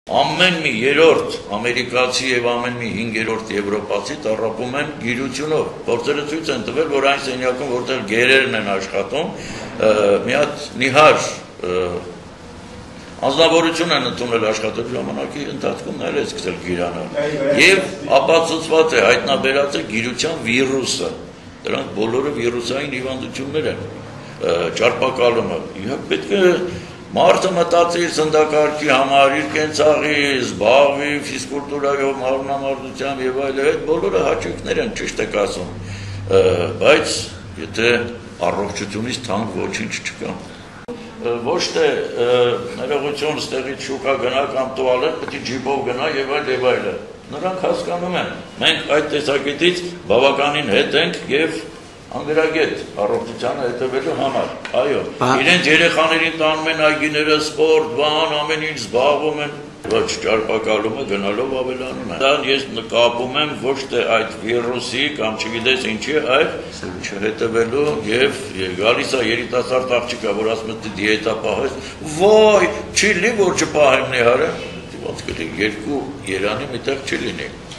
Ամեն մի երրորդ ամերիկացի եւ ամեն մի 5-րդ եվրոպացի տառապում են գիրությունով։ Փորձերը ցույց են տվել, որ այն սենյակում, որտեղ գերերն են աշխատում, մի հատ նիհար անձնավորություն են ընդունել աշխատելու ժամանակի ընթացքում նայել է սկսել գիրանալ։ Եվ ապացուցված է, հայտնաբերած է գիրության վիրուսը։ Դրանք բոլորը վիրուսային հիվանդություններ են, ճարպակալումը։ Պետք է մարդը մտածի իր սննդակարգի համար, իր կենցաղի, զբաղվի ֆիզկուլտուրայով, մարմնամարզությամբ եւ այլն, այդ բոլորը հաճույքներ են, ճիշտ եք ասում, բայց եթե առողջությունից թանկ ոչինչ չկա, ոչ թե ներողություն ստեղից շուկա գնա կամ տուալետ, պետք է ջիպով գնա եւ այլն, նրանք հասկանում են, մենք այդ տեսակետից բավականին հետ ենք եւ անգրագետ առողջությանը հետևելու համար, այո, իրենց երեխաներին տանում են այգիները, սպորտ, բան, ամեն ինչ զբաղվում են, ոչ ճարպակալումը գնալով ավելանում են։ Դա ես նկատում եմ ոչ թե այդ վիրուսի կամ չգիտես ինչի, այլ չհետևելու եւ գալիս է երիտասարդ աղջիկա, որ ասում է դիետա պահես, ոյ, չի լի որ չպահեմ նիհարը, ոնց կլինի, երկու երանի միտեղ չի լինի։